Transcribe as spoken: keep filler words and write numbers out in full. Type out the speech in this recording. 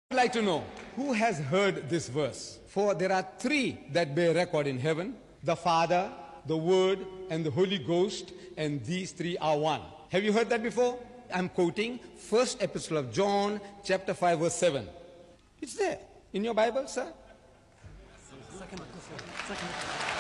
I'd like to know, who has heard this verse? For there are three that bear record in heaven, the Father, the Word, and the Holy Ghost, and these three are one. Have you heard that before? I'm quoting First Epistle of John, chapter five, verse seven. It's there in your Bible, sir. Second, second.